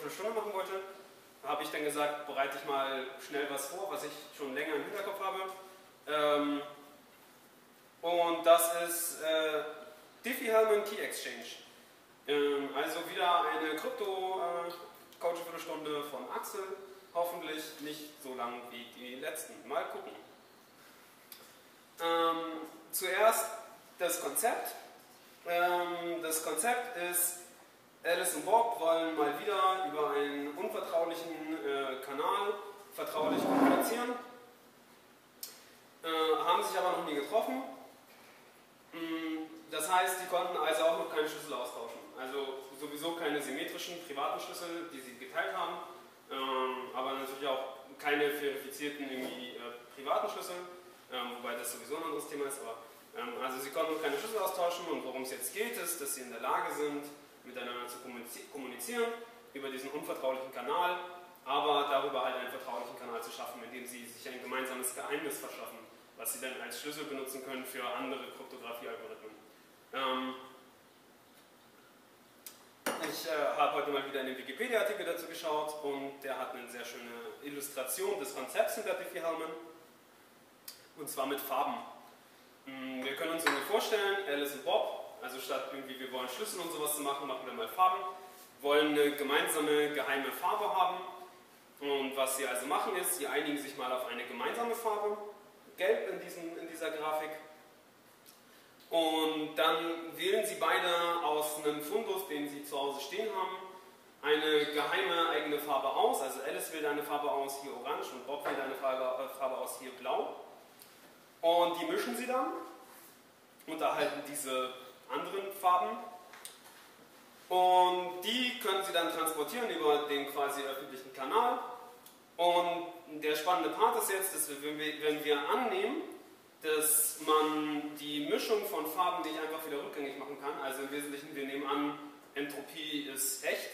Viertelstunde machen wollte, habe ich dann gesagt, bereite ich mal schnell was vor, was ich schon länger im Hinterkopf habe. Und das ist Diffie-Hellman Key Exchange. Also wieder eine Krypto-Coaching-Viertelstunde von Axel. Hoffentlich nicht so lang wie die letzten. Mal gucken. Zuerst das Konzept. Das Konzept ist, Alice und Bob wollen mal wieder über einen unvertraulichen Kanal vertraulich kommunizieren. Haben sich aber noch nie getroffen. Das heißt, sie konnten also auch noch keine Schlüssel austauschen. Also sowieso keine symmetrischen privaten Schlüssel, die sie geteilt haben, aber natürlich auch keine verifizierten privaten Schlüssel, wobei das sowieso ein anderes Thema ist. Aber, also sie konnten noch keine Schlüssel austauschen und worum es jetzt geht, ist, dass sie in der Lage sind, miteinander zu kommunizieren über diesen unvertraulichen Kanal, aber darüber halt einen vertraulichen Kanal zu schaffen, indem sie sich ein gemeinsames Geheimnis verschaffen, was sie dann als Schlüssel benutzen können für andere Kryptographie-Algorithmen. Ich habe heute mal wieder in den Wikipedia-Artikel dazu geschaut und der hat eine sehr schöne Illustration des Konzepts hinter Diffie-Hellman, und zwar mit Farben. Wir können uns irgendwie vorstellen, Alice und Bob, also statt irgendwie wir wollen Schlüssel und sowas zu machen, machen wir mal Farben, wollen eine gemeinsame geheime Farbe haben, und was sie also machen ist, sie einigen sich mal auf eine gemeinsame Farbe, Gelb in dieser Grafik. Und dann wählen sie beide aus einem Fundus, den sie zu Hause stehen haben, eine geheime eigene Farbe aus. Also Alice wählt eine Farbe aus, hier orange, und Bob wählt eine Farbe aus, hier blau. Und die mischen sie dann und erhalten diese anderen Farben. Und die können sie dann transportieren über den quasi öffentlichen Kanal. Und der spannende Part ist jetzt, dass wenn wir annehmen, dass man die Mischung von Farben nicht einfach wieder rückgängig machen kann, also im Wesentlichen, wir nehmen an, Entropie ist echt,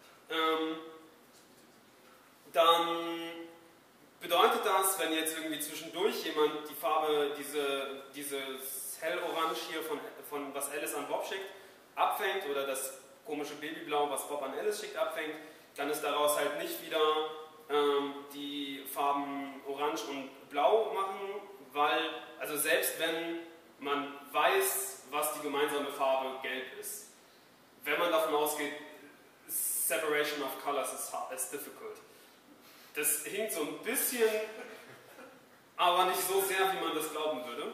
dann bedeutet das, wenn jetzt irgendwie zwischendurch jemand die Farbe, dieses Hellorange hier von was Alice an Bob schickt, abfängt, oder das komische Babyblau, was Bob an Alice schickt, abfängt, kann es daraus halt nicht wieder die Farben Orange und Blau machen, weil, also selbst wenn man weiß, was die gemeinsame Farbe Gelb ist, wenn man davon ausgeht, Separation of Colors is difficult. Das hinkt so ein bisschen, aber nicht so sehr, wie man das glauben würde.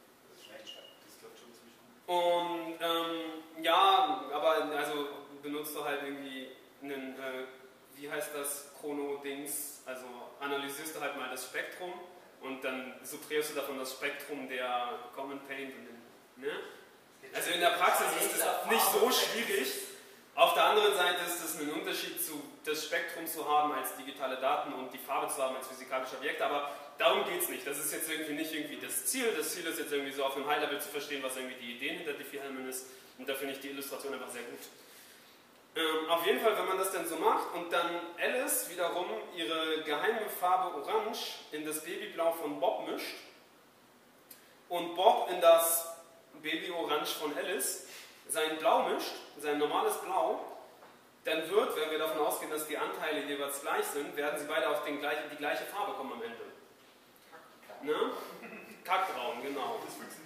Und ja, aber also benutzt du halt irgendwie einen, wie heißt das, Chrono-Dings, also analysierst du halt mal das Spektrum und dann subtrahierst du davon das Spektrum der Common Paint. Ne? Also in der Praxis ist es nicht so schwierig. Auf der anderen Seite ist es ein Unterschied, das Spektrum zu haben als digitale Daten und die Farbe zu haben als physikalische Objekte, aber darum geht es nicht. Das ist jetzt irgendwie nicht das Ziel. Das Ziel ist jetzt irgendwie so auf einem High-Level zu verstehen, was irgendwie die Idee hinter Diffie-Hellman ist, und da finde ich die Illustration einfach sehr gut. Auf jeden Fall, wenn man das dann so macht und dann Alice wiederum ihre geheime Farbe Orange in das Babyblau von Bob mischt und Bob in das Babyorange von Alice sein Blau mischt, sein normales Blau, dann wird, wenn wir davon ausgehen, dass die Anteile jeweils gleich sind, werden sie beide auf die gleiche Farbe kommen am Ende. Ne? Kackbraun, genau.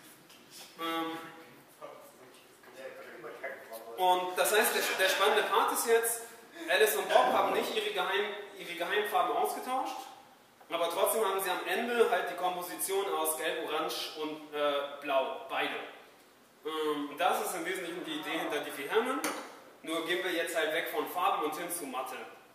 Und das heißt, der spannende Part ist jetzt, Alice und Bob haben nicht ihre Geheimfarben ausgetauscht, aber trotzdem haben sie am Ende halt die Komposition aus Gelb, Orange und Blau, beide. Das ist im Wesentlichen die Idee hinter Diffie-Hellman, nur gehen wir jetzt halt weg von Farben und hin zu Mathe.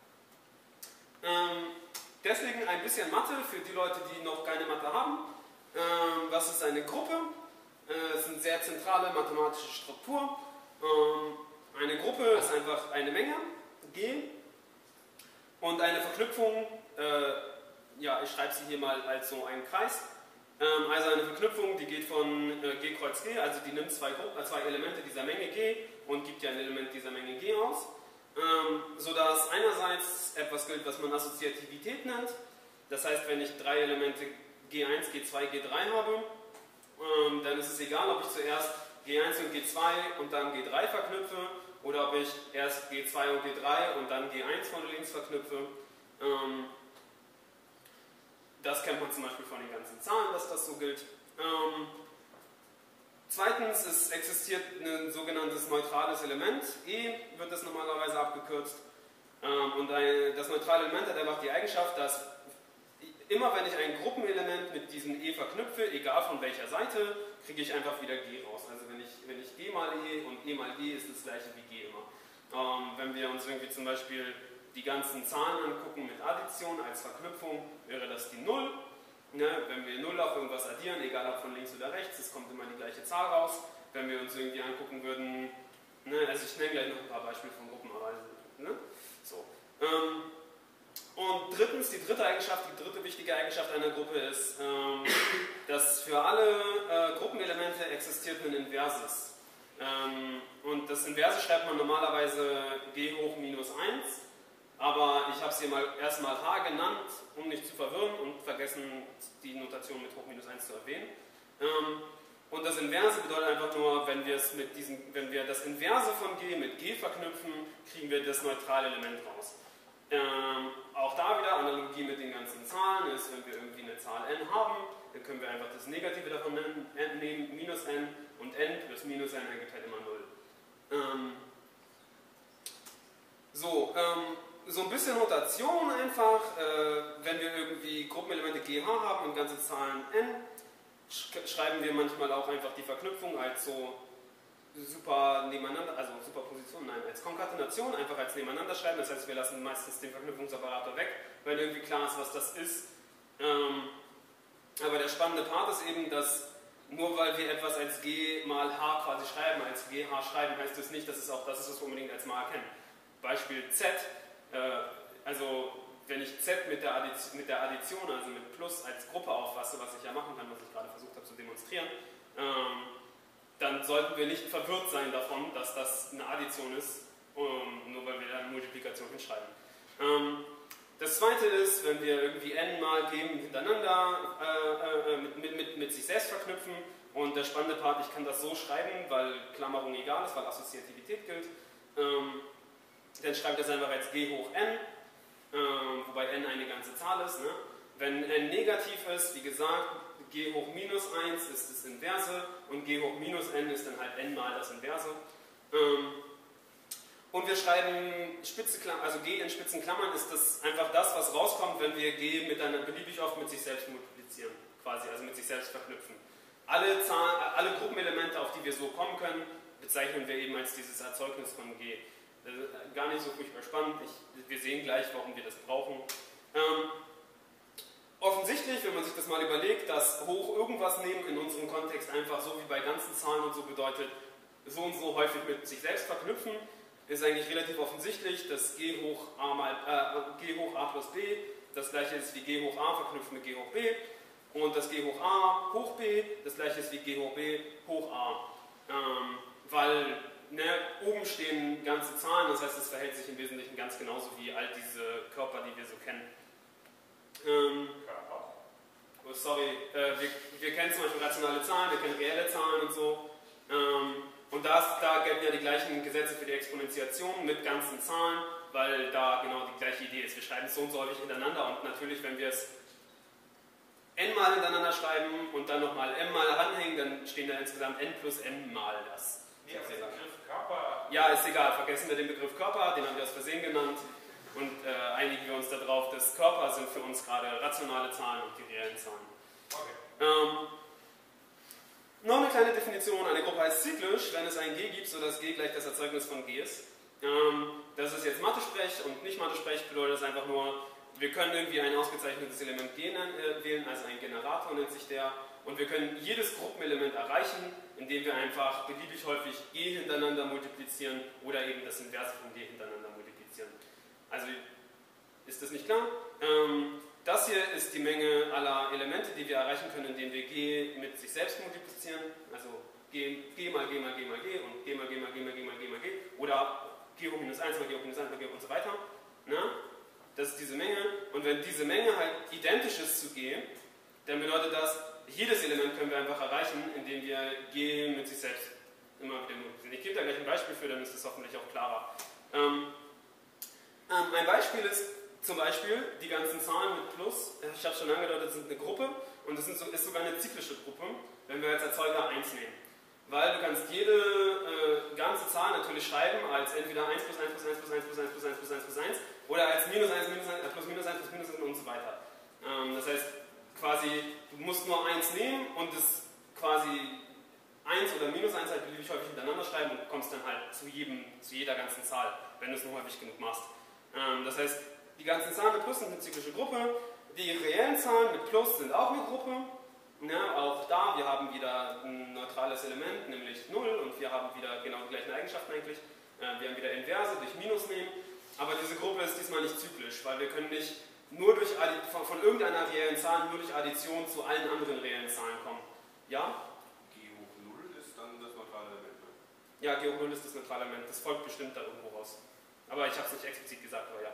Deswegen ein bisschen Mathe für die Leute, die noch keine Mathe haben. Was ist eine Gruppe? Es ist eine sehr zentrale mathematische Struktur. Eine Gruppe ist einfach eine Menge, G, und eine Verknüpfung, ja, ich schreibe sie hier mal als so einen Kreis. Also eine Verknüpfung, die geht von G kreuz G, also die nimmt zwei Elemente dieser Menge G und gibt ja ein Element dieser Menge G aus, sodass einerseits etwas gilt, was man Assoziativität nennt. Das heißt, wenn ich drei Elemente G1, G2, G3 habe, dann ist es egal, ob ich zuerst G1 und G2 und dann G3 verknüpfe oder ob habe ich erst G2 und G3 und dann G1 vorne links verknüpfe. Das kennt man zum Beispiel von den ganzen Zahlen, dass das so gilt. Zweitens, es existiert ein sogenanntes neutrales Element, E wird das normalerweise abgekürzt. Und das neutrale Element hat einfach die Eigenschaft, dass immer wenn ich ein Gruppenelement mit diesem E verknüpfe, egal von welcher Seite, kriege ich einfach wieder G raus. Also wenn ich G mal E und E mal G ist das gleiche wie G immer. Wenn wir uns irgendwie zum Beispiel die ganzen Zahlen angucken mit Addition als Verknüpfung, wäre das die 0. Ne? Wenn wir 0 auf irgendwas addieren, egal ob von links oder rechts, es kommt immer die gleiche Zahl raus. Wenn wir uns irgendwie angucken würden, ne? Also ich nenne gleich noch ein paar Beispiele von Gruppen, aber ne? So. Und drittens, die dritte wichtige Eigenschaft einer Gruppe ist, dass für alle Gruppenelemente existiert ein Inverses. Und das Inverse schreibt man normalerweise G hoch minus 1, aber ich habe es hier erstmal H genannt, um nicht zu verwirren und vergessen, die Notation mit hoch minus 1 zu erwähnen. Und das Inverse bedeutet einfach nur, wenn wir das Inverse von G mit G verknüpfen, kriegen wir das neutrale Element raus. Auch da wieder Analogie mit den ganzen Zahlen ist, wenn wir irgendwie eine Zahl n haben, dann können wir einfach das Negative davon nehmen, minus n, und n plus minus n ergibt halt immer 0. So ein bisschen Notation einfach, wenn wir irgendwie Gruppenelemente GH haben und ganze Zahlen n, schreiben wir manchmal auch einfach die Verknüpfung als so super nebeneinander, also Superposition, nein, als Konkatenation, einfach als nebeneinander schreiben, das heißt, wir lassen meistens den Verknüpfungsoperator weg, weil irgendwie klar ist, was das ist. Aber der spannende Part ist eben, dass nur weil wir etwas als G mal H quasi schreiben, als GH schreiben, heißt das nicht, dass es auch das ist, was wir unbedingt als mal erkennen. Beispiel Z, also wenn ich Z mit der Addition, also mit Plus als Gruppe auffasse, was ich ja machen kann, was ich gerade versucht habe zu demonstrieren, dann sollten wir nicht verwirrt sein davon, dass das eine Addition ist, nur weil wir da eine Multiplikation hinschreiben. Das zweite ist, wenn wir irgendwie n mal g hintereinander mit sich selbst verknüpfen, und der spannende Part, ich kann das so schreiben, weil Klammerung egal ist, weil Assoziativität gilt, dann schreibt das einfach als g hoch n, wobei n eine ganze Zahl ist. Ne? Wenn n negativ ist, wie gesagt, g hoch minus 1 ist das Inverse und g hoch minus n ist dann halt n mal das Inverse. Und wir schreiben also g in spitzen Klammern ist das einfach das, was rauskommt, wenn wir g beliebig oft mit sich selbst multiplizieren, quasi, also mit sich selbst verknüpfen. Alle Gruppenelemente, auf die wir so kommen können, bezeichnen wir eben als dieses Erzeugnis von g. Gar nicht so furchtbar spannend, wir sehen gleich, warum wir das brauchen. Offensichtlich, wenn man sich das mal überlegt, dass hoch irgendwas nehmen in unserem Kontext einfach so wie bei ganzen Zahlen und so bedeutet, so und so häufig mit sich selbst verknüpfen, ist eigentlich relativ offensichtlich, dass G hoch A plus B das gleiche ist wie G hoch A verknüpft mit G hoch B und das G hoch A hoch B das gleiche ist wie G hoch B hoch A. Weil oben stehen ganze Zahlen, das heißt, es verhält sich im Wesentlichen ganz genauso wie all diese Körper, die wir so kennen. Oh, sorry, wir kennen zum Beispiel rationale Zahlen, wir kennen reelle Zahlen und so. Und da gelten ja die gleichen Gesetze für die Exponentiation mit ganzen Zahlen, weil da genau die gleiche Idee ist. Wir schreiben es so und so häufig hintereinander und natürlich, wenn wir es n mal hintereinander schreiben und dann nochmal m mal ranhängen, dann stehen da insgesamt n plus m mal das. Nee, aber der Begriff Körper. Ja, ist egal, vergessen wir den Begriff Körper, den haben wir aus Versehen genannt und einigen wir uns darauf, dass Körper sind für uns gerade rationale Zahlen und die reellen Zahlen. Okay. Noch eine kleine Definition, eine Gruppe heißt zyklisch, wenn es ein G gibt, sodass G gleich das Erzeugnis von G ist. Das ist jetzt Mathe-Sprech und nicht Mathe-Sprech bedeutet das einfach nur, wir können irgendwie ein ausgezeichnetes Element G wählen, also ein Generator nennt sich der, und wir können jedes Gruppenelement erreichen, indem wir einfach beliebig häufig G hintereinander multiplizieren oder eben das Inverse von G hintereinander multiplizieren. Also ist das nicht klar? Das hier ist die Menge aller Elemente, die wir erreichen können, indem wir G mit sich selbst multiplizieren. Also G mal G mal G mal G und G mal G mal G mal G mal G mal G. Oder G hoch minus 1 mal G hoch minus 1 mal G und so weiter. Na? Das ist diese Menge. Und wenn diese Menge halt identisch ist zu G, dann bedeutet das, jedes Element können wir einfach erreichen, indem wir G mit sich selbst immer wieder multiplizieren. Ich gebe da gleich ein Beispiel für, dann ist das hoffentlich auch klarer. Ein Beispiel ist zum Beispiel die ganzen Zahlen mit Plus. Ich habe schon angedeutet, sind eine Gruppe und das ist sogar eine zyklische Gruppe, wenn wir als Erzeuger 1 nehmen. Weil du kannst jede ganze Zahl natürlich schreiben als entweder 1 plus 1 plus 1 plus 1 plus 1 plus 1 plus 1 plus 1 oder als minus 1 minus 1 plus minus 1 plus minus 1 und so weiter. Das heißt, quasi, du musst nur 1 nehmen und es quasi 1 oder minus 1 halt beliebig häufig hintereinander schreiben und kommst dann halt zu jeder ganzen Zahl, wenn du es nur häufig genug machst. Das heißt, die ganzen Zahlen mit Plus sind eine zyklische Gruppe, die reellen Zahlen mit Plus sind auch eine Gruppe. Ja, auch da, wir haben wieder ein neutrales Element, nämlich 0 und wir haben wieder genau die gleichen Eigenschaften eigentlich. Wir haben wieder Inverse durch Minus nehmen, aber diese Gruppe ist diesmal nicht zyklisch, weil wir können nicht nur durch von irgendeiner reellen Zahl nur durch Addition zu allen anderen reellen Zahlen kommen. Ja? G hoch 0 ist dann das neutrale Element. Ja, G hoch 0 ist das neutrale Element, das folgt bestimmt da irgendwo raus. Aber ich habe es nicht explizit gesagt, aber ja.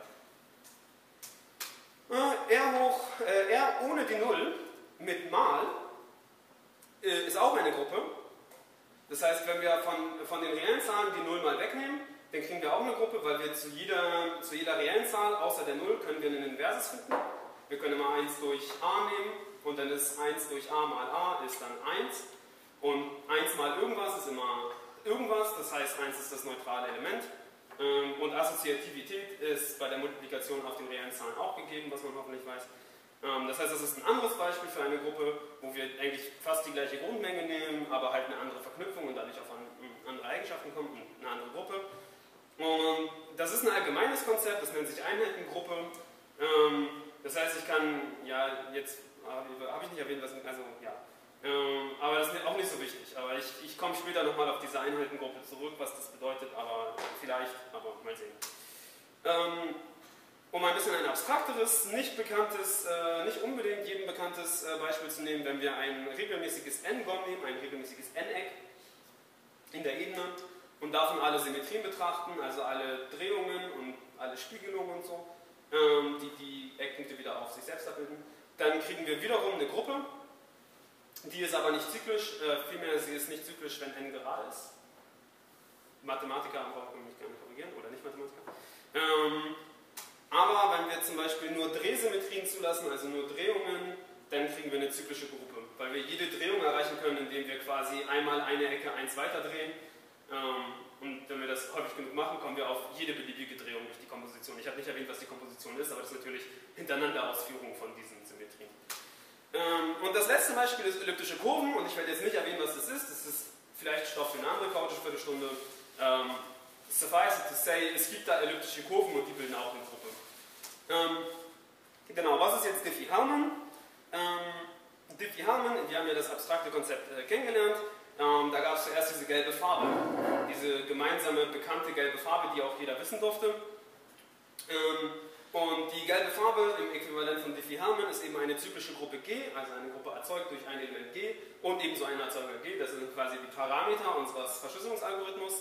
R ohne die 0 mit mal ist auch eine Gruppe. Das heißt, wenn wir von den reellen Zahlen die 0 mal wegnehmen, dann kriegen wir auch eine Gruppe, weil wir zu jeder reellen Zahl außer der 0 können wir einen Inverses finden. Wir können immer 1 durch a nehmen und dann ist 1 durch a mal a ist dann 1 und 1 mal irgendwas ist immer irgendwas, das heißt 1 ist das neutrale Element. Und Assoziativität ist bei der Multiplikation auf den reellen Zahlen auch gegeben, was man hoffentlich weiß. Das heißt, das ist ein anderes Beispiel für eine Gruppe, wo wir eigentlich fast die gleiche Grundmenge nehmen, aber halt eine andere Verknüpfung und dadurch auf andere Eigenschaften kommen und eine andere Gruppe. Und das ist ein allgemeines Konzept, das nennt sich Einheitengruppe. Das heißt, ich kann, ja, jetzt habe ich nicht erwähnt, was, also ja. Aber das ist auch nicht so wichtig. Aber ich komme später nochmal auf diese Einheitengruppe zurück, was das bedeutet, aber vielleicht, aber mal sehen. Um ein bisschen ein abstrakteres, nicht bekanntes, nicht unbedingt jedem bekanntes Beispiel zu nehmen, wenn wir ein regelmäßiges N-Gon nehmen, ein regelmäßiges N-Eck in der Ebene und davon alle Symmetrien betrachten, also alle Drehungen und alle Spiegelungen und so, die Eckpunkte wieder auf sich selbst abbilden, dann kriegen wir wiederum eine Gruppe. Die ist aber nicht zyklisch, vielmehr sie ist nicht zyklisch, wenn n gerade ist. Mathematiker brauchen mich gerne korrigieren, oder nicht Mathematiker. Aber wenn wir zum Beispiel nur Drehsymmetrien zulassen, also nur Drehungen, dann kriegen wir eine zyklische Gruppe, weil wir jede Drehung erreichen können, indem wir quasi einmal eine Ecke 1 weiter drehen. Und wenn wir das häufig genug machen, kommen wir auf jede beliebige Drehung durch die Komposition. Ich habe nicht erwähnt, was die Komposition ist, aber das ist natürlich hintereinander Ausführung von diesen Symmetrien. Und das letzte Beispiel ist elliptische Kurven und ich werde jetzt nicht erwähnen, was das ist. Das ist vielleicht Stoff für eine andere chaotische Viertelstunde. Suffice it to say, es gibt da elliptische Kurven und die bilden auch eine Gruppe. Genau, was ist jetzt Diffie-Hellman? Diffie-Hellman, wir haben ja das abstrakte Konzept kennengelernt. Da gab es zuerst diese gelbe Farbe, diese gemeinsame, bekannte gelbe Farbe, die auch jeder wissen durfte. Und die gelbe Farbe im Äquivalent von Diffie-Hellman ist eben eine zyklische Gruppe G, also eine Gruppe erzeugt durch ein Element G und ebenso ein Erzeuger G, das sind quasi die Parameter unseres Verschlüsselungsalgorithmus.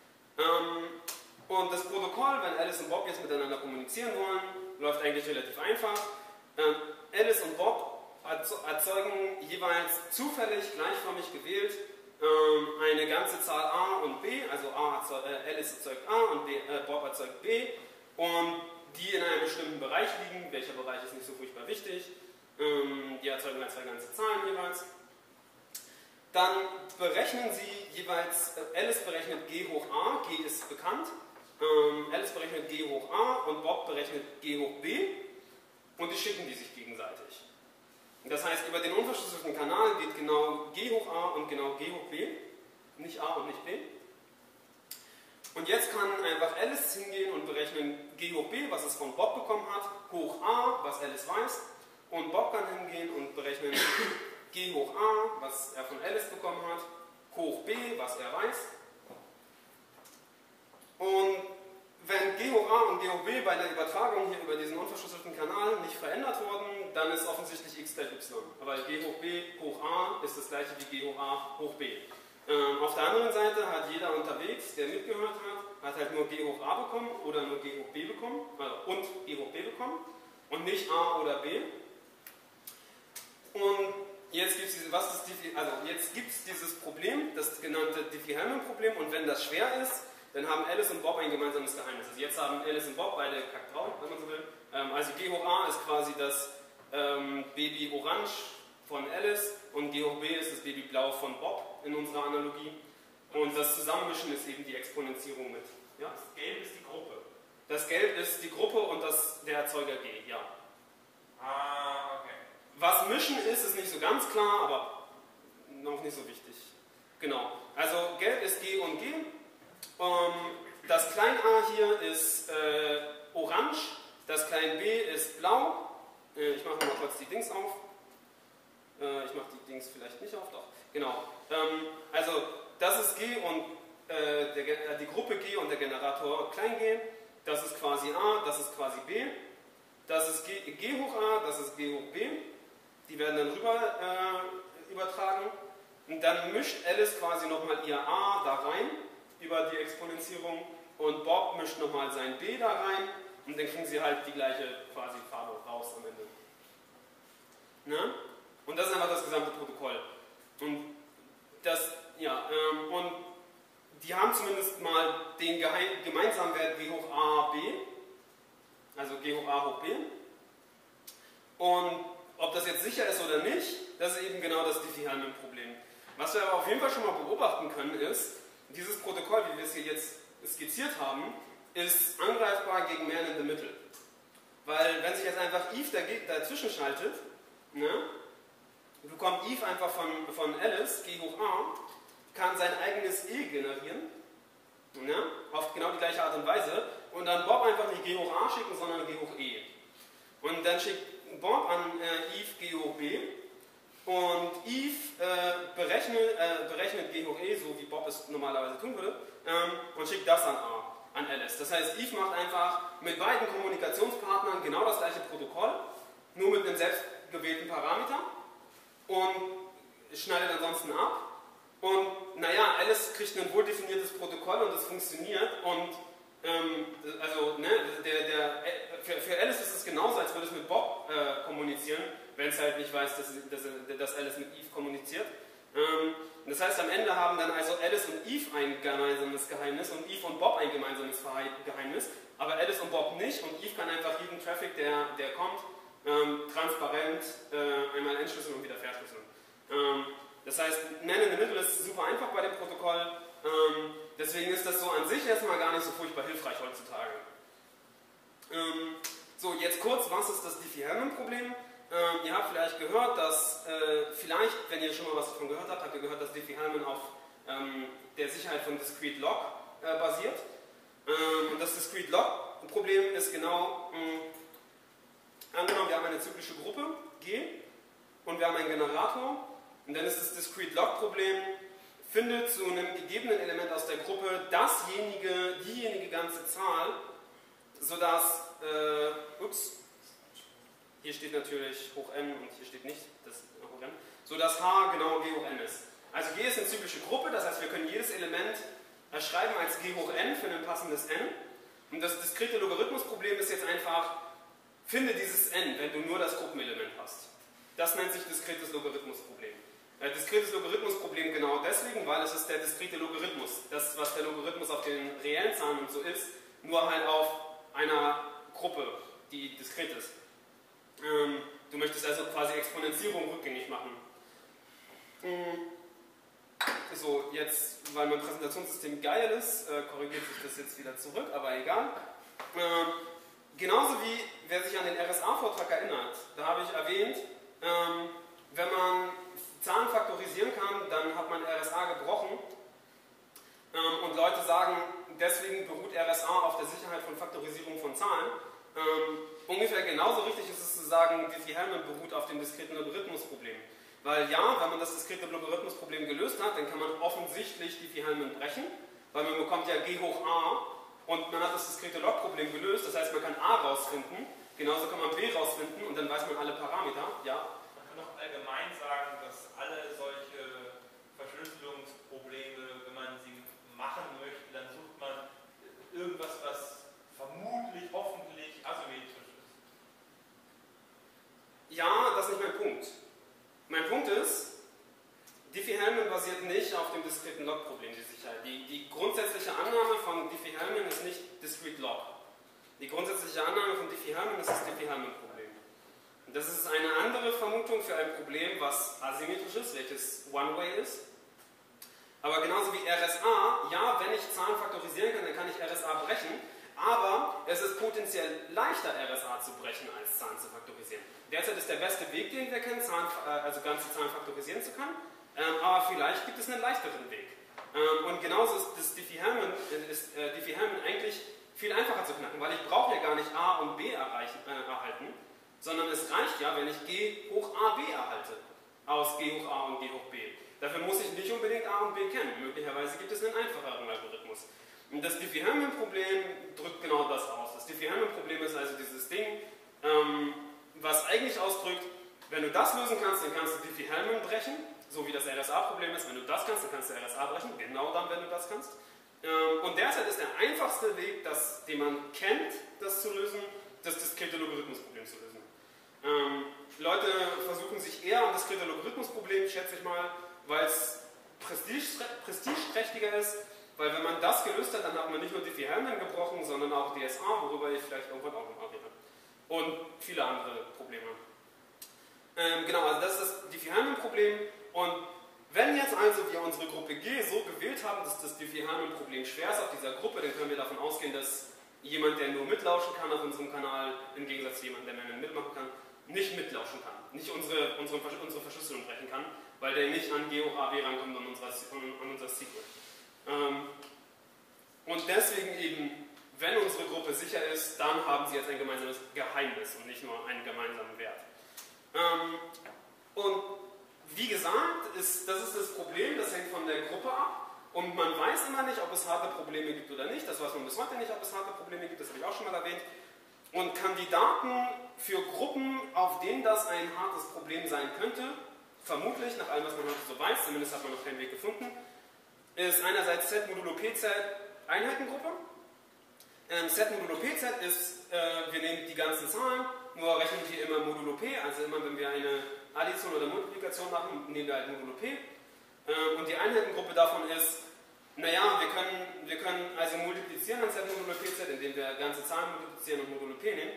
Und das Protokoll, wenn Alice und Bob jetzt miteinander kommunizieren wollen, läuft eigentlich relativ einfach. Alice und Bob erzeugen jeweils zufällig gleichförmig gewählt eine ganze Zahl a und b, also Alice erzeugt a und Bob erzeugt b, und die in einem bestimmten Bereich liegen. Welcher Bereich ist nicht so furchtbar wichtig. Die erzeugen dann 2 ganze Zahlen jeweils. Dann berechnen sie jeweils, Alice berechnet g hoch a, g ist bekannt. Alice berechnet g hoch a und Bob berechnet g hoch b und die schicken die sich gegenseitig. Das heißt, über den unverschlüsselten Kanal geht genau g hoch a und genau g hoch b, nicht a und nicht b. Und jetzt kann einfach Alice hingehen und berechnen g hoch b, was es von Bob bekommen hat, hoch a, was Alice weiß, und Bob kann hingehen und berechnen g hoch a, was er von Alice bekommen hat, hoch b, was er weiß. Und wenn g hoch a und g hoch b bei der Übertragung hier über diesen unverschlüsselten Kanal nicht verändert wurden, dann ist offensichtlich x gleich y. Aber g hoch b hoch a ist das gleiche wie g hoch a hoch b. Auf der anderen Seite hat jeder unterwegs, der mitgehört hat halt nur g hoch a bekommen oder nur g hoch b bekommen, und g hoch b bekommen und nicht a oder b. Und jetzt gibt es dieses Problem, das genannte Diffie-Hellman-Problem, und wenn das schwer ist, dann haben Alice und Bob ein gemeinsames Geheimnis. Also jetzt haben Alice und Bob beide kackbraun, wenn man so will. Also G hoch A ist quasi das Baby Orange von Alice und G hoch B ist das Baby Blau von Bob in unserer Analogie. Und das Zusammenmischen ist eben die Exponentierung mit. Ja? Das Gelb ist die Gruppe. Das Gelb ist die Gruppe und der Erzeuger G, ja. Ah, okay. Was mischen ist nicht so ganz klar, aber noch nicht so wichtig. Genau. Also Gelb ist G und G. Das klein a hier ist Orange, das klein b ist Blau. Ich mache mal kurz die Dings auf. Ich mache die Dings vielleicht nicht auf, doch. Genau. Also das ist G und die Gruppe G und der Generator klein g. Das ist quasi A, das ist quasi B. Das ist G hoch A, das ist G hoch B. Die werden dann rüber übertragen. Und dann mischt Alice quasi nochmal ihr A da rein, über die Exponentierung. Und Bob mischt nochmal sein B da rein. Und dann kriegen sie halt die gleiche quasi Farbe raus am Ende. Ne? Und das ist einfach das gesamte Protokoll. Und und die haben zumindest mal den gemeinsamen Wert G hoch A, B. Also G hoch A hoch B. Und ob das jetzt sicher ist oder nicht, das ist eben genau das Diffie-Hellman-Problem. Was wir aber auf jeden Fall schon mal beobachten können, ist, dieses Protokoll, wie wir es hier jetzt skizziert haben, ist angreifbar gegen Man in the Middle. Weil wenn sich jetzt einfach Eve dazwischen schaltet, ne, bekommt Eve einfach von Alice, G hoch A, kann sein eigenes E generieren, ne, auf genau die gleiche Art und Weise, und dann Bob einfach nicht G hoch A schicken, sondern G hoch E. Und dann schickt Bob an Eve G hoch B und Eve berechnet G hoch E, so wie Bob es normalerweise tun würde, und schickt das an Alice. Das heißt, Eve macht einfach mit beiden Kommunikationspartnern genau das gleiche Protokoll, nur mit einem selbst gewählten Parameter und schneidet ansonsten ab. Und naja, Alice kriegt ein wohl definiertes Protokoll und das funktioniert. Und für Alice ist es genauso, als würde es mit Bob kommunizieren, wenn es halt nicht weiß, dass Alice mit Eve kommuniziert. Das heißt, am Ende haben dann also Alice und Eve ein gemeinsames Geheimnis und Eve und Bob ein gemeinsames Geheimnis, aber Alice und Bob nicht, und Eve kann einfach jeden Traffic, der kommt, transparent einmal entschlüsseln und wieder verschlüsseln. Das heißt, Man in the Middle ist super einfach bei dem Protokoll, deswegen ist das so an sich erstmal gar nicht so furchtbar hilfreich heutzutage. So, jetzt kurz, was ist das Diffie-Hellman-Problem? Ihr habt vielleicht gehört, dass, wenn ihr schon mal was davon gehört habt, habt ihr gehört, dass Diffie-Hellman auf der Sicherheit von Discrete Log basiert. Und das Discrete Log-Problem ist genau, angenommen, wir haben eine zyklische Gruppe, G, und wir haben einen Generator, und dann ist das Discrete Log-Problem, findet zu einem gegebenen Element aus der Gruppe diejenige ganze Zahl, sodass, hier steht natürlich hoch n und hier steht nicht das hoch n, sodass h genau G hoch n ist. Also G ist eine zyklische Gruppe, das heißt, wir können jedes Element schreiben als G hoch n für ein passendes n. Und das diskrete Logarithmusproblem ist jetzt einfach, finde dieses n, wenn du nur das Gruppenelement hast. Das nennt sich diskretes Logarithmusproblem. Diskretes Logarithmusproblem genau deswegen, weil es ist der diskrete Logarithmus. Das, was der Logarithmus auf den reellen Zahlen und so ist, nur halt auf einer Gruppe, die diskret ist. Du möchtest also quasi Exponentierung rückgängig machen. So, jetzt, weil mein Präsentationssystem geil ist, korrigiert sich das jetzt wieder zurück, aber egal. Genauso wie, wer sich an den RSA-Vortrag erinnert, da habe ich erwähnt, wenn man Zahlen faktorisieren kann, dann hat man RSA gebrochen. Und Leute sagen, deswegen beruht RSA auf der Sicherheit von Faktorisierung von Zahlen. Ungefähr genauso richtig ist es zu sagen, Diffie-Hellman beruht auf dem diskreten Logarithmusproblem. Weil ja, wenn man das diskrete Logarithmusproblem gelöst hat, dann kann man offensichtlich Diffie-Hellman brechen, weil man bekommt ja G hoch A und man hat das diskrete Log-Problem gelöst, das heißt, man kann A rausfinden, genauso kann man B rausfinden und dann weiß man alle Parameter. Ja? Man kann auch allgemein sagen, dass alle solche Verschlüsselungsprobleme, wenn man sie machen möchte, dann sucht man irgendwas, was vermutlich, hoffentlich asymmetrisch ist. Ja, das ist nicht mein Punkt. Mein Punkt ist, Diffie-Hellman basiert nicht auf dem diskreten Log-Problem, die Sicherheit. Die grundsätzliche Annahme von Diffie-Hellman ist das Diffie-Hellman-Problem. Und das ist eine andere Vermutung für ein Problem, was asymmetrisch ist, welches One-Way ist. Aber genauso wie RSA, ja, wenn ich Zahlen faktorisieren kann, dann kann ich RSA brechen, aber es ist potenziell leichter, RSA zu brechen, als Zahlen zu faktorisieren. Derzeit ist der beste Weg, den wir kennen, also ganze Zahlen faktorisieren zu können, aber vielleicht gibt es einen leichteren Weg. Und genauso ist das Diffie-Hellman eigentlich viel einfacher zu knacken, weil ich brauche ja gar nicht A und B erhalten, sondern es reicht ja, wenn ich G hoch AB erhalte, aus G hoch A und G hoch B. Dafür muss ich nicht unbedingt A und B kennen. Möglicherweise gibt es einen einfacheren Algorithmus. Und das Diffie-Hellman-Problem drückt genau das aus. Das Diffie-Hellman-Problem ist also dieses Ding, was eigentlich ausdrückt, wenn du das lösen kannst, dann kannst du Diffie-Hellman brechen, so wie das RSA-Problem ist. Wenn du das kannst, dann kannst du RSA brechen, genau dann, wenn du das kannst. Und derzeit ist der einfachste Weg, den man kennt, das zu lösen, das diskrete Logarithmusproblem zu lösen. Leute versuchen sich eher um das diskrete Logarithmusproblem, schätze ich mal, weil es prestigeträchtiger ist, weil wenn man das gelöst hat, dann hat man nicht nur Diffie-Hellman gebrochen, sondern auch DSA, worüber ich vielleicht irgendwann auch noch rede. Und viele andere Probleme. Genau, also das ist das Diffie-Hellman-Problem. Und wenn jetzt also wir unsere Gruppe G so gewählt haben, dass das Diffie-Hellman-Problem schwer ist auf dieser Gruppe, dann können wir davon ausgehen, dass jemand, der nur mitlauschen kann auf unserem Kanal, im Gegensatz zu jemandem, der mitmachen kann, nicht mitlauschen kann, nicht unsere Verschlüsselung brechen kann, weil der nicht an G hoch AB rankommt an unser Secret. Und deswegen eben, wenn unsere Gruppe sicher ist, dann haben sie jetzt ein gemeinsames Geheimnis und nicht nur einen gemeinsamen Wert. Und wie gesagt, das ist das Problem, das hängt von der Gruppe ab. Und man weiß immer nicht, ob es harte Probleme gibt oder nicht. Das weiß man bis heute nicht, ob es harte Probleme gibt, das habe ich auch schon mal erwähnt. Und Kandidaten für Gruppen, auf denen das ein hartes Problem sein könnte, vermutlich, nach allem, was man heute so weiß, zumindest hat man noch keinen Weg gefunden, ist einerseits Z modulo PZ Einheitengruppe. Z modulo PZ ist, wir nehmen die ganzen Zahlen, nur rechnen wir immer modulo P, also immer wenn wir eine Addition oder Multiplikation machen, nehmen wir halt modulo P. Und die Einheitengruppe davon ist, naja, wir können also multiplizieren an Z modulo PZ, indem wir ganze Zahlen multiplizieren und modulo P nehmen.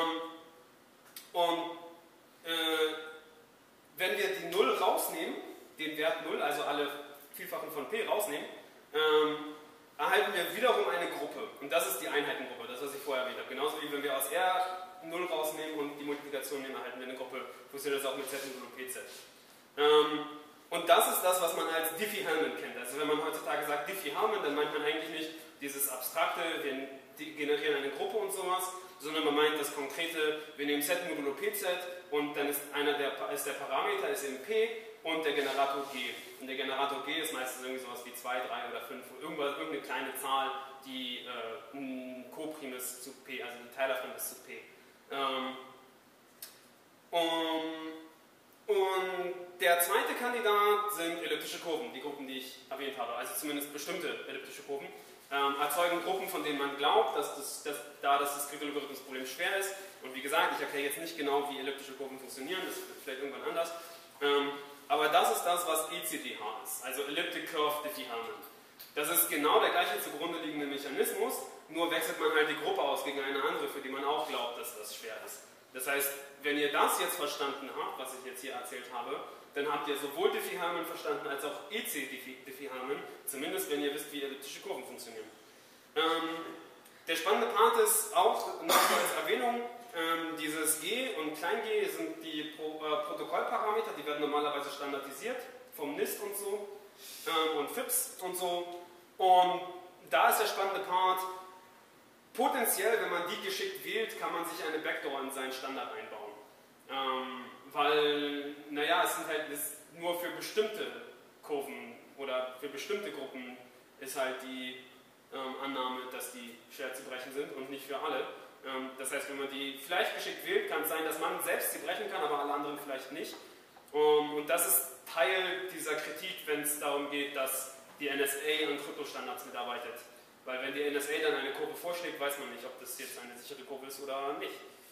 Wenn wir die 0 rausnehmen, den Wert 0, also alle Vielfachen von P rausnehmen, erhalten wir wiederum eine Gruppe. Und das ist die Einheitengruppe, das was ich vorher erwähnt habe. Genauso wie wenn wir aus R 0 rausnehmen und die Multiplikation nehmen, erhalten wir eine Gruppe. Funktioniert das auch mit Z modulo PZ. Und das ist das, was man als Diffie-Hellman kennt. Also wenn man heutzutage sagt Diffie-Hellman, dann meint man eigentlich nicht dieses abstrakte, wir generieren eine Gruppe und sowas, sondern man meint das konkrete, wir nehmen Z modulo PZ und dann ist der Parameter ist eben P und der Generator G. Und der Generator G ist meistens irgendwie sowas wie 2, 3 oder 5, irgendeine kleine Zahl, die ein Coprim ist zu P, also die Teil davon ist zu P. Und der zweite Kandidat sind elliptische Kurven, die Gruppen, die ich erwähnt habe, also zumindest bestimmte elliptische Kurven, erzeugen Gruppen, von denen man glaubt, dass das diskrete Logarithmusproblem schwer ist. Und wie gesagt, ich erkläre jetzt nicht genau, wie elliptische Kurven funktionieren, das wird vielleicht irgendwann anders. Aber das ist das, was ECDH ist, also Elliptic Curve Diffie-Hellman. Das ist genau der gleiche zugrunde liegende Mechanismus, nur wechselt man halt die Gruppe aus gegen eine andere, für die man auch glaubt, dass das schwer ist. Das heißt, wenn ihr das jetzt verstanden habt, was ich jetzt hier erzählt habe, dann habt ihr sowohl Diffie-Hellman verstanden als auch EC-Diffie-Hellman, zumindest wenn ihr wisst, wie elliptische Kurven funktionieren. Der spannende Part ist auch, noch als Erwähnung, dieses G und klein g sind die Protokollparameter, die werden normalerweise standardisiert vom NIST und so und FIPS und so. Und da ist der spannende Part, potenziell, wenn man die geschickt wählt, kann man sich eine Backdoor in seinen Standard einbauen. Weil, naja, ist nur für bestimmte Kurven oder für bestimmte Gruppen ist halt die Annahme, dass die schwer zu brechen sind und nicht für alle. Das heißt, wenn man die vielleicht geschickt wählt, kann es sein, dass man selbst sie brechen kann, aber alle anderen vielleicht nicht. Und das ist Teil dieser Kritik, wenn es darum geht, dass die NSA an Kryptostandards mitarbeitet. Weil wenn die NSA dann eine Kurve vorschlägt, weiß man nicht, ob das jetzt eine sichere Kurve ist oder nicht.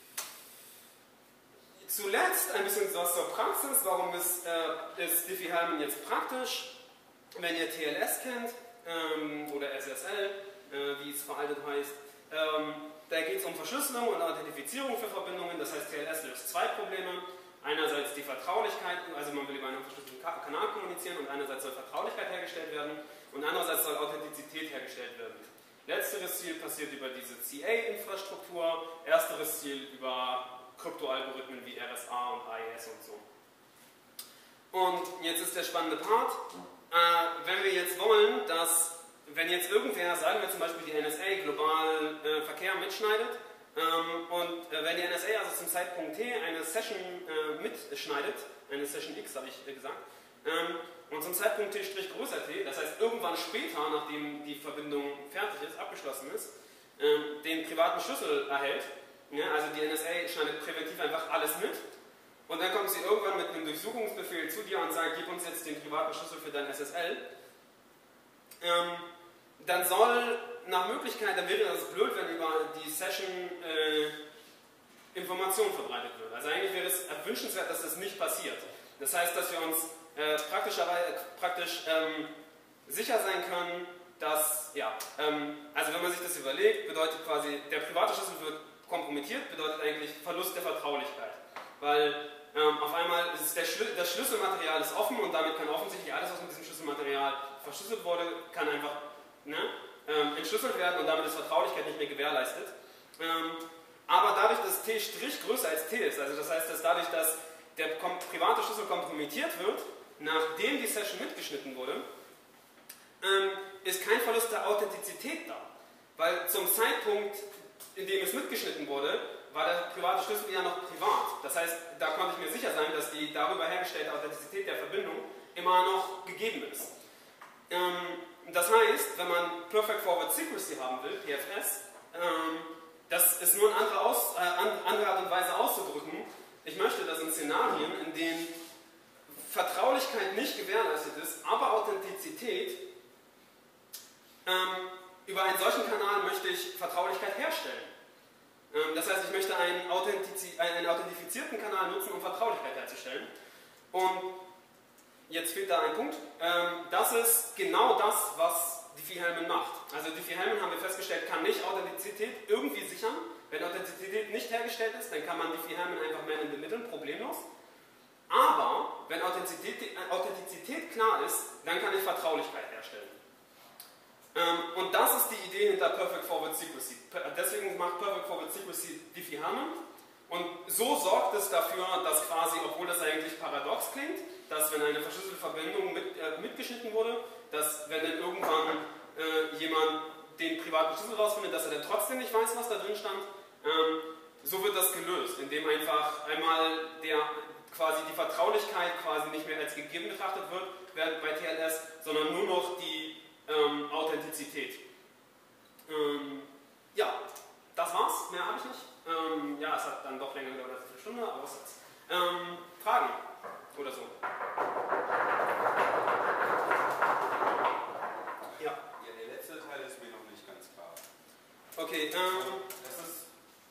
Zuletzt ein bisschen was zur Praxis. Warum ist Diffie-Hellman jetzt praktisch? Wenn ihr TLS kennt oder SSL, wie es veraltet heißt, Da geht es um Verschlüsselung und Authentifizierung für Verbindungen. Das heißt, TLS löst zwei Probleme. Einerseits die Vertraulichkeit, also man will über einen verschlüsselten Kanal kommunizieren und einerseits soll Vertraulichkeit hergestellt werden und andererseits soll Authentizität hergestellt werden. Letzteres Ziel passiert über diese CA-Infrastruktur, ersteres Ziel über Kryptoalgorithmen wie RSA und AES und so. Und jetzt ist der spannende Part, wenn wir jetzt wollen, dass, wenn jetzt irgendwer, sagen wir zum Beispiel die NSA, global Verkehr mitschneidet, und wenn die NSA also zum Zeitpunkt T eine Session mitschneidet, eine Session X habe ich gesagt, und zum Zeitpunkt T' größer T, das heißt irgendwann später, nachdem die Verbindung fertig ist, abgeschlossen ist, den privaten Schlüssel erhält, ja, also die NSA schneidet präventiv einfach alles mit, und dann kommt sie irgendwann mit einem Durchsuchungsbefehl zu dir und sagt, gib uns jetzt den privaten Schlüssel für dein SSL, dann soll nach Möglichkeit, dann wäre das blöd, wenn über die Session Information verbreitet wird. Also eigentlich wäre es wünschenswert, dass das nicht passiert. Das heißt, dass wir uns praktisch sicher sein können, dass, ja, also wenn man sich das überlegt, bedeutet quasi, der private Schlüssel wird kompromittiert, bedeutet eigentlich Verlust der Vertraulichkeit. Weil auf einmal ist das Schlüsselmaterial ist offen und damit kann offensichtlich alles, was mit diesem Schlüsselmaterial verschlüsselt wurde, kann einfach entschlüsselt werden und damit ist Vertraulichkeit nicht mehr gewährleistet. Aber dadurch, dass T' größer als T ist, also das heißt, dass dadurch, dass der private Schlüssel kompromittiert wird, nachdem die Session mitgeschnitten wurde, ist kein Verlust der Authentizität da. Weil zum Zeitpunkt, in dem es mitgeschnitten wurde, war der private Schlüssel ja noch privat. Das heißt, da konnte ich mir sicher sein, dass die darüber hergestellte Authentizität der Verbindung immer noch gegeben ist. Das heißt, wenn man Perfect Forward Secrecy haben will, PFS, das ist nur eine andere Art und Weise auszudrücken. Ich möchte, dass in Szenarien, in denen Vertraulichkeit nicht gewährleistet ist, aber Authentizität, über einen solchen Kanal möchte ich Vertraulichkeit herstellen. Das heißt, ich möchte einen authentifizierten Kanal nutzen, um Vertraulichkeit herzustellen. Und jetzt fehlt da ein Punkt. Das ist genau das, was Diffie-Hellman macht. Also Diffie-Hellman, haben wir festgestellt, kann nicht Authentizität irgendwie sichern. Wenn Authentizität nicht hergestellt ist, dann kann man Diffie-Hellman einfach man in the middle, problemlos. Aber wenn Authentizität klar ist, dann kann ich Vertraulichkeit herstellen. Und das ist die Idee hinter Perfect Forward Secrecy. Deswegen macht Perfect Forward Secrecy Diffie-Hellman. Und so sorgt es dafür, dass quasi, obwohl das eigentlich paradox klingt, dass wenn eine verschlüsselte Verbindung mitgeschnitten wurde, dass wenn dann irgendwann jemand den privaten Schlüssel rausfindet, dass er dann trotzdem nicht weiß, was da drin stand, so wird das gelöst, indem einfach einmal quasi die Vertraulichkeit quasi nicht mehr als gegeben betrachtet wird bei TLS, sondern nur noch die Authentizität. Ja, das war's, mehr habe ich nicht. Ja, es hat dann doch länger gedauert als eine Stunde, aber was soll's. Fragen oder so? Ja. Ja, der letzte Teil ist mir noch nicht ganz klar. Okay, das ist.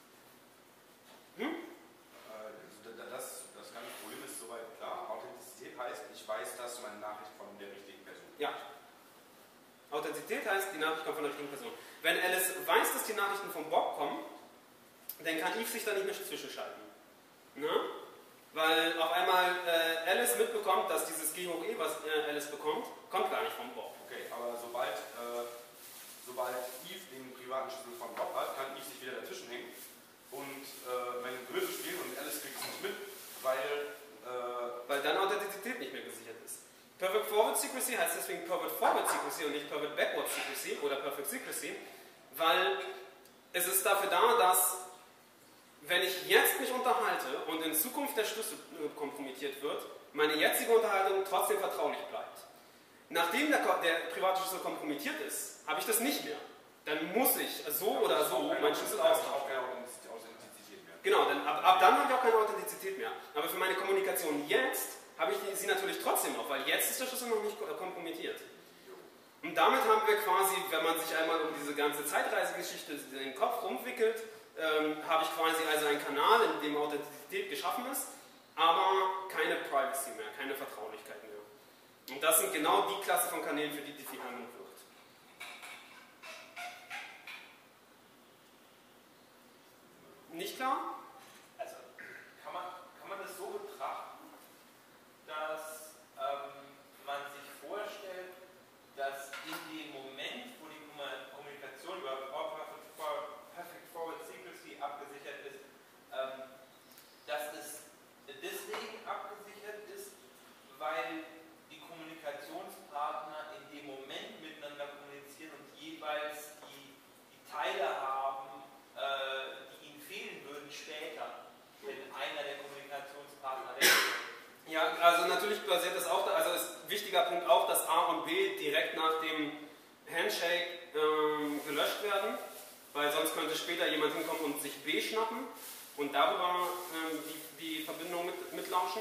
Das ganze Problem ist soweit klar. Authentizität heißt, ich weiß, dass meine Nachricht von der richtigen Person kommt. Ja. Authentizität heißt, die Nachricht kommt von der richtigen Person. Wenn Alice weiß, dass die Nachrichten von Bob kommen, dann kann Eve sich da nicht mehr zwischenschalten. Ne? Weil auf einmal Alice mitbekommt, dass dieses G hoch E, was Alice bekommt, kommt gar nicht von Bob. Okay, aber sobald Eve den privaten Schlüssel von Bob hat, kann Eve sich wieder dazwischen hängen und meine Böse spielen und Alice kriegt es nicht mit, weil dann Authentizität nicht mehr gesichert ist. Perfect Forward Secrecy heißt deswegen Perfect Forward Secrecy und nicht Perfect Backward Secrecy oder Perfect Secrecy, weil es ist dafür da, dass wenn ich jetzt mich unterhalte und in Zukunft der Schlüssel kompromittiert wird, meine jetzige Unterhaltung trotzdem vertraulich bleibt. Nachdem der private Schlüssel kompromittiert ist, habe ich das nicht mehr. Dann muss ich so oder so meinen Schlüssel austauschen. Genau, denn ab dann habe ich auch keine Authentizität mehr. Aber für meine Kommunikation jetzt habe ich sie natürlich trotzdem noch, weil jetzt ist der Schlüssel noch nicht kompromittiert. Und damit haben wir quasi, wenn man sich einmal um diese ganze Zeitreisegeschichte in den Kopf rumwickelt, habe ich quasi also einen Kanal, in dem Authentizität geschaffen ist, aber keine Privacy mehr, keine Vertraulichkeit mehr. Und das sind genau die Klasse von Kanälen, für die Diffie-Hellman wirkt. Nicht klar? Also kann man das so betrachten, dass man sich vorstellt, dass in dem Moment, wo die Kommunikation über Perfect Forward Secrecy abgesichert ist, dass es deswegen abgesichert ist, weil die Kommunikationspartner in dem Moment miteinander kommunizieren und jeweils die Teile haben, die ihnen fehlen würden später, wenn einer der Kommunikationspartner weg ist. Ja, also natürlich basiert das auch, also ist ein wichtiger Punkt auch, dass A und B direkt nach dem Handshake gelöscht werden, weil sonst könnte später jemand hinkommen und sich B schnappen und darüber die Verbindung mitlauschen.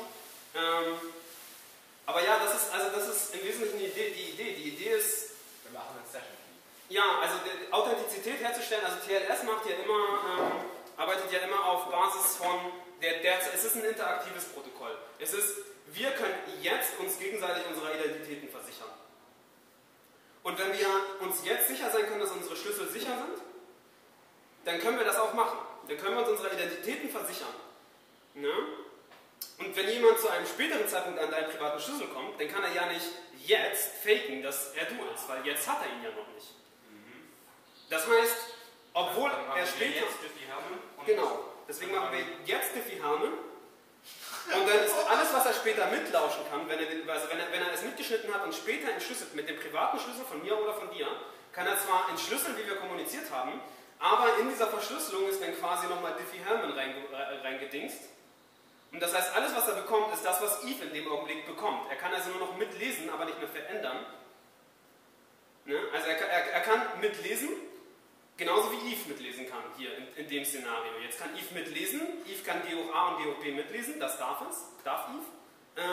Aber ja, das ist im Wesentlichen die Idee ist, wir machen eine Session. ja, also die Authentizität herzustellen, also TLS macht ja immer, arbeitet ja immer auf Basis von es ist ein interaktives Protokoll. Es ist, wir können jetzt uns gegenseitig unserer Identitäten versichern. Und wenn wir uns jetzt sicher sein können, dass unsere Schlüssel sicher sind, dann können wir das auch machen. Dann können wir uns unserer Identitäten versichern. Ne? Und wenn jemand zu einem späteren Zeitpunkt an deinen privaten Schlüssel kommt, dann kann er ja nicht jetzt faken, dass er du ist, weil jetzt hat er ihn ja noch nicht. Das heißt, obwohl er später... Genau, deswegen machen wir jetzt Diffie-Hellman. Und dann ist alles, was er später mitlauschen kann, wenn er es mitgeschnitten hat und später entschlüsselt, mit dem privaten Schlüssel von mir oder von dir, kann er zwar entschlüsseln, wie wir kommuniziert haben, aber in dieser Verschlüsselung ist dann quasi nochmal Diffie-Hellman reingedingst. Und das heißt, alles, was er bekommt, ist das, was Eve in dem Augenblick bekommt. Er kann also nur noch mitlesen, aber nicht mehr verändern. Ne? Also er kann mitlesen, genauso wie Eve mitlesen kann, hier in dem Szenario. Jetzt kann Eve mitlesen, Eve kann D hoch A und D hoch B mitlesen, das darf Eve.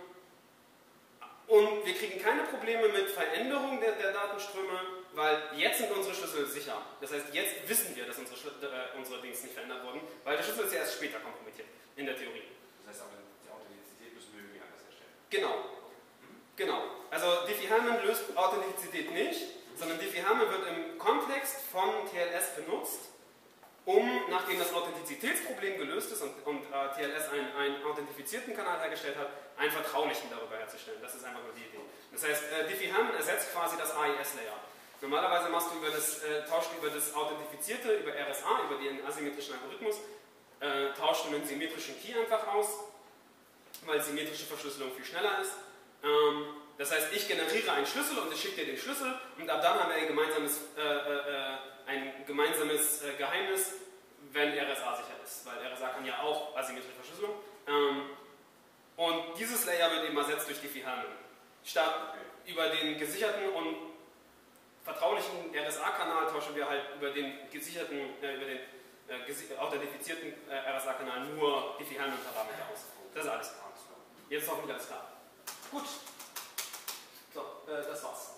Und wir kriegen keine Probleme mit Veränderung der Datenströme, weil jetzt sind unsere Schlüssel sicher. Das heißt, jetzt wissen wir, dass unsere Dings nicht verändert wurden, weil der Schlüssel ist ja erst später kompromittiert, in der Theorie. Das heißt, aber die Authentizität müssen wir irgendwie anders erstellen. Genau. Also Diffie-Hellman löst Authentizität nicht, sondern Diffie-Hellman wird im Kontext von TLS benutzt, um, nachdem das Authentizitätsproblem gelöst ist und TLS einen authentifizierten Kanal hergestellt hat, einen vertraulichen darüber herzustellen. Das ist einfach nur die Idee. Das heißt, Diffie-Hellman ersetzt quasi das AES-Layer. Normalerweise tauscht du über das Authentifizierte, über RSA, über den asymmetrischen Algorithmus, tauscht du einen symmetrischen Key einfach aus, weil symmetrische Verschlüsselung viel schneller ist. Das heißt, ich generiere einen Schlüssel und ich schicke dir den Schlüssel und ab dann haben wir ein gemeinsames Geheimnis, wenn RSA sicher ist, weil RSA kann ja auch asymmetrische Verschlüsselung. Und dieses Layer wird eben ersetzt durch Diffie-Hellman. Statt über den gesicherten und vertraulichen RSA-Kanal tauschen wir halt über den gesicherten, authentifizierten RSA-Kanal nur Diffie-Hellman-Parameter aus. Das ist alles klar. Jetzt ist hoffentlich alles klar. Gut. So, das war's.